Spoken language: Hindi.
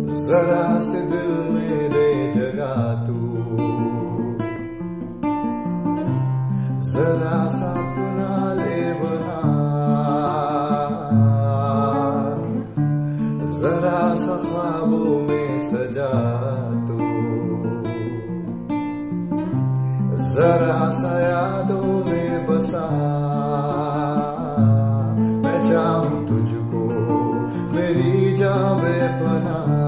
जरा से दिल में दे जगा तू, जरा सा अपना ले बना, जरा सा ख्वाबों में सजा तू, जरा सा यादों में बसा। मैं चाहूं तुझको मेरी जान बेपनाह।